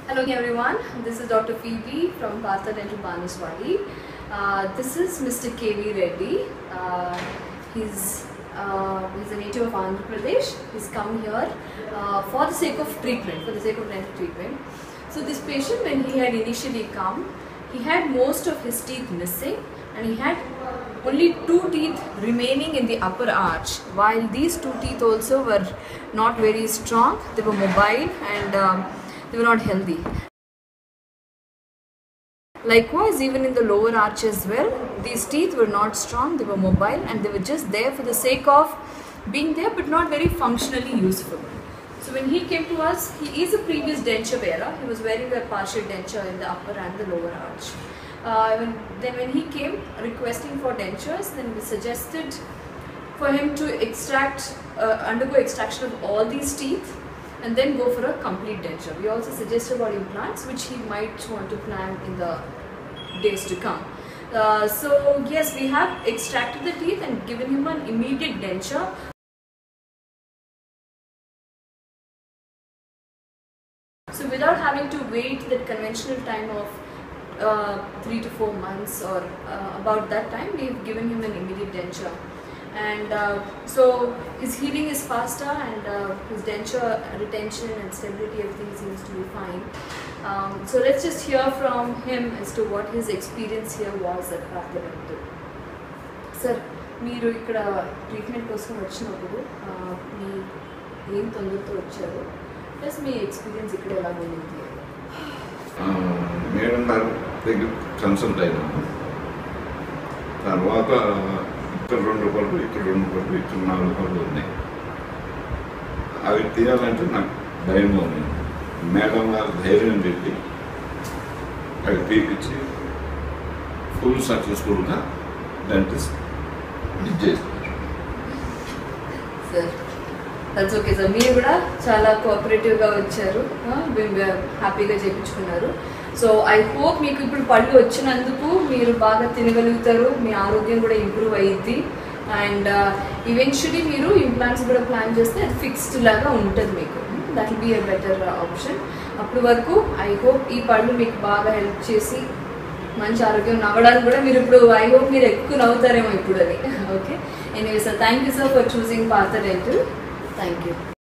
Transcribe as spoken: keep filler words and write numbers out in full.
Hello everyone, this is Doctor Phoebe from Partha Dental Bangalore. Uh, this is Mister K V Reddy. Uh, he's, uh, he's a native of Andhra Pradesh. He's come here uh, for the sake of treatment, for the sake of dental treatment. So this patient, when he had initially come, he had most of his teeth missing and he had only two teeth remaining in the upper arch, while these two teeth also were not very strong. They were mobile and um, they were not healthy. Likewise, even in the lower arch as well, these teeth were not strong, they were mobile and they were just there for the sake of being there but not very functionally useful. So when he came to us, he is a previous denture wearer. He was wearing a partial denture in the upper and the lower arch. Uh, when, then when he came requesting for dentures, then we suggested for him to extract, uh, undergo extraction of all these teeth and then go for a complete denture. We also suggested about implants, which he might want to plan in the days to come. Uh, so yes, we have extracted the teeth and given him an immediate denture. So without having to wait that conventional time of uh, three to four months or uh, about that time, we've given him an immediate denture. And uh, so his healing is faster and uh, his denture retention and stability, everything seems to be fine. Um, so let's just hear from him as to what his experience here was at Partha Dental. Sir, మీరు ఇక్కడ treatment కోసం వచ్చినప్పుడు మీ ఏం తొందరతో వచ్చారు plus మీ experience ఇక్కడ ఎలా ఉంది? Madam గారు దగ్గర కన్సల్ట్ అయినాము. తర్వాత ఇక్కడ రెండు పళ్ళు, ఇక్కడ రెండు పళ్ళు, ఇక్కడ నాలుగు పళ్ళు ఉన్నాయి. అవి తీయాలంటే నాకు భయంగా ఉంది. మేడం గారు ధైర్యం పెట్టి అవి తీపిచ్చి ఫుల్ సక్సెస్ఫుల్గా డెంటిస్ట్ ఇచ్చేస్తారు. సార్ దట్స్ ఓకే సార్, మీరు కూడా చాలా కోఆపరేటివ్గా వచ్చారు, హ్యాపీగా చేయించుకున్నారు. సో ఐ హోప్ మీకు ఇప్పుడు పళ్ళు వచ్చినందుకు మీరు బాగా తినగలుగుతారు, మీ ఆరోగ్యం కూడా ఇంప్రూవ్ అయ్యిద్ది అండ్ ఈవెన్చువలీ మీరు ఇంప్లాంట్స్ కూడా ప్లాన్ చేస్తే అది ఫిక్స్డ్ లాగా ఉంటుంది మీకు. That will be a better option. అప్పటి వరకు ఐ హోప్ ఈ పళ్ళు మీకు బాగా హెల్ప్ చేసి మంచి ఆరోగ్యం నవ్వడానికి కూడా మీరు ఇప్పుడు ఐ హోప్ మీరు ఎక్కువ నవ్వుతారేమో ఇప్పుడు అది. Okay, anyway sir, thank you sir for choosing Partha Dental. Thank you.